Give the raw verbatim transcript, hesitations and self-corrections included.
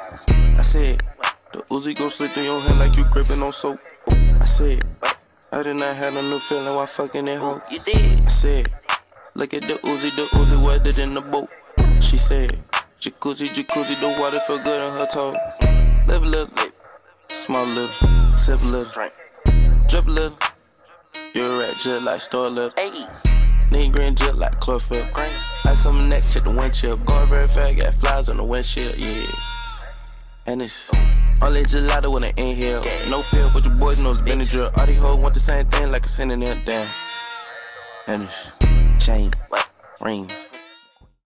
I said, the Uzi go slip through your hand like you gripping on soap. I said, I did not have a new feeling while fucking that hoe. You did. I said, look at the Uzi, the Uzi wetter in the boat. She said, jacuzzi, jacuzzi, the water feel good on her toes. Live a little, small a little, sip a little, drip a little. You're a rat just like store little. Hey. Nigga green just like chlorophyll. Ice on my neck, check the windshield. Going very fast, got flies on the windshield, yeah. And it's only gelato when I inhale. No pill, but your boys know it's Benadryl. All these hoes want the same thing like a synonym, damn. And it's chain, rings.